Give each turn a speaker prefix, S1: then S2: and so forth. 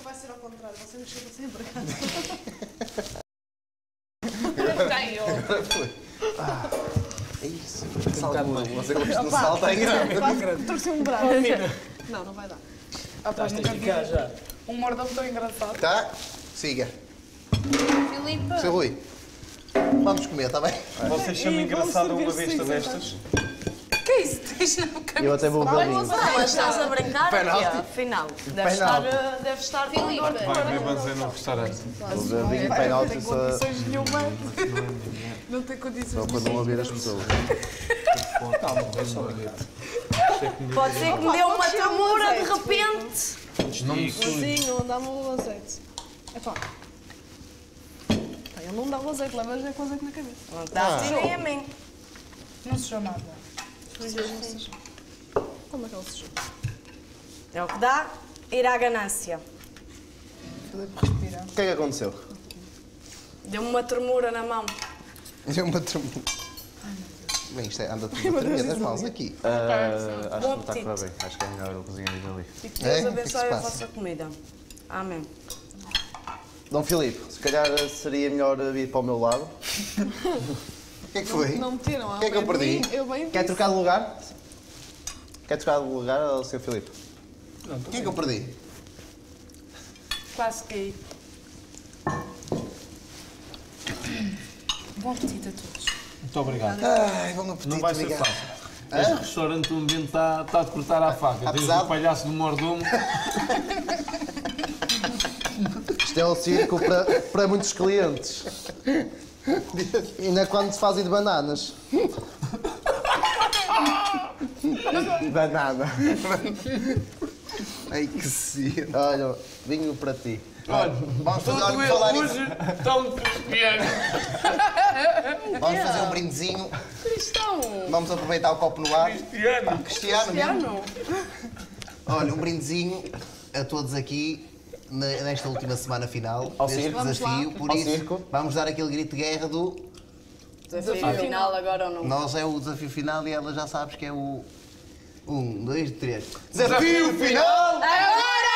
S1: vai ser ao contrário, você mexeu sempre.
S2: Agora foi. É isso. Você gosta de salto, é grande.
S1: Torci um braço. Não, não vai dar.
S3: Estás a ficar já.
S1: Um mordomo tão engraçado.
S2: Tá? Siga.
S1: Filipe.
S2: Seu Rui. Vamos comer, está bem?
S3: Vocês chamam engraçado uma besta destas?
S1: Que é isso? Deixa-me caminho.
S2: Eu até vou ver ali.
S4: Mas estás a brincar?
S2: Penalti.
S4: Afinal,
S2: Penalti.
S4: deve estar com
S1: Filipe.
S4: dor.
S3: Vai ver banzer no restaurante.
S2: Vou ver vinho
S1: Não
S2: penalti
S1: tem
S2: só
S1: condições nenhuma. Não tem condições
S2: para não ouvir as pessoas.
S3: Calma, vai só ver.
S4: Pode ser que me deu uma tremura de repente.
S3: Não me
S1: Sim, não dá-me o azeite. Epá. Ele não dá o azeite, leva já com azeite na cabeça.
S4: Não está a ti nem a mim.
S1: Não sujou nada. Como é que ele sujou?
S4: É o que dá ir à ganância.
S1: Filipe, respira.
S2: O que é que aconteceu?
S4: Deu-me uma tremura na mão.
S2: Deu uma tremula. Bem, isto anda tudo a tremer das mãos aqui.
S5: Acho que
S4: Bom
S5: não está a correr
S4: apetite.
S5: bem. Acho que é melhor eu cozinhar ali.
S4: E que
S2: É?
S4: Deus
S2: O que é que
S4: abençoe
S2: se
S4: a
S2: passa?
S4: vossa comida. Amém.
S2: Dom Filipe, se calhar seria melhor vir para o meu lado. O que é que foi?
S1: Não me tiram.
S2: O que é que eu perdi?
S1: Eu bem
S2: Quer trocar de lugar? Quer trocar de lugar ao Sr. Filipe? O que é que eu perdi?
S4: Quase caí.
S1: Bom apetite a todos.
S3: Muito obrigado.
S2: Ai, bom apetite,
S3: Não vai ser
S2: obrigado.
S3: fácil. Este restaurante, o ambiente está a cortar à faca. Desde
S2: pesado?
S3: o palhaço do mordomo.
S2: Isto é um circo para muitos clientes. Ainda quando se fazem de bananas. Banana. Ai, que cedo. Olha, vinho para ti.
S3: Olha,
S2: Vamos fazer,
S3: todo
S2: olha,
S3: ele
S2: falar
S3: hoje
S2: nisso.
S3: tão cristiano.
S2: Vamos fazer um brindezinho.
S1: Cristão.
S2: Vamos aproveitar o copo no ar.
S3: Cristiano.
S2: Cristiano mesmo.
S1: Cristiano.
S2: Olha, um brindezinho a todos aqui nesta última semana final deste
S5: circo.
S2: desafio. Por
S5: Ao
S2: isso,
S5: circo.
S2: vamos dar aquele grito de guerra do...
S4: Desafio final agora ou não?
S2: Nós é o desafio final e ela já sabes que é o... 1, 2, 3. Desafio final!
S4: Agora!